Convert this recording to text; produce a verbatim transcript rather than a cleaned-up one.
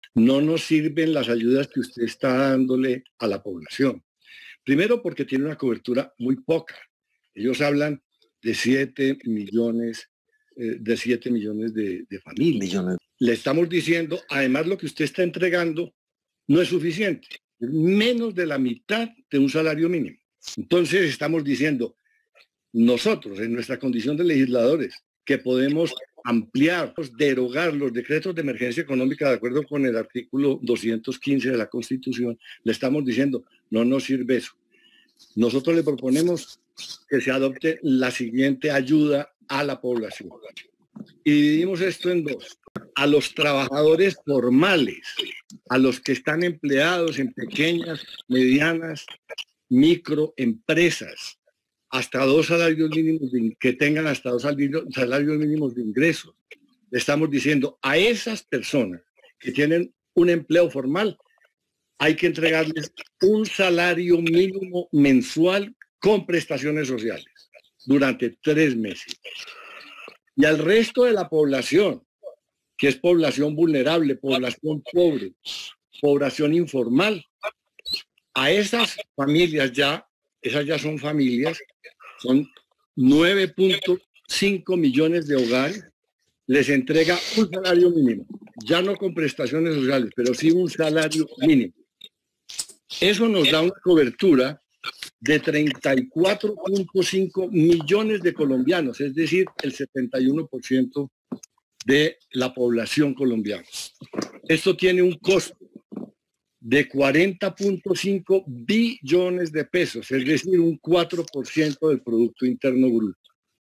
no nos sirven las ayudas que usted está dándole a la población. Primero porque tiene una cobertura muy poca. Ellos hablan de siete millones, eh, de siete millones de, de familias. Millones. Le estamos diciendo, además lo que usted está entregando no es suficiente, es menos de la mitad de un salario mínimo. Entonces estamos diciendo, nosotros en nuestra condición de legisladores, que podemos ampliar, derogar los decretos de emergencia económica de acuerdo con el artículo doscientos quince de la Constitución, le estamos diciendo, no nos sirve eso. Nosotros le proponemos que se adopte la siguiente ayuda a la población. Y dividimos esto en dos. A los trabajadores formales, a los que están empleados en pequeñas, medianas, microempresas, hasta dos salarios mínimos de, que tengan hasta dos salarios mínimos de ingresos. Le estamos diciendo a esas personas que tienen un empleo formal, hay que entregarles un salario mínimo mensual con prestaciones sociales durante tres meses. Y al resto de la población, que es población vulnerable, población pobre, población informal, a esas familias ya, esas ya son familias, son nueve punto cinco millones de hogares, les entrega un salario mínimo, ya no con prestaciones sociales, pero sí un salario mínimo. Eso nos da una cobertura de treinta y cuatro punto cinco millones de colombianos, es decir, el setenta y uno por ciento de la población colombiana. Esto tiene un costo de cuarenta punto cinco billones de pesos, es decir, un cuatro por ciento del Producto Interno Bruto.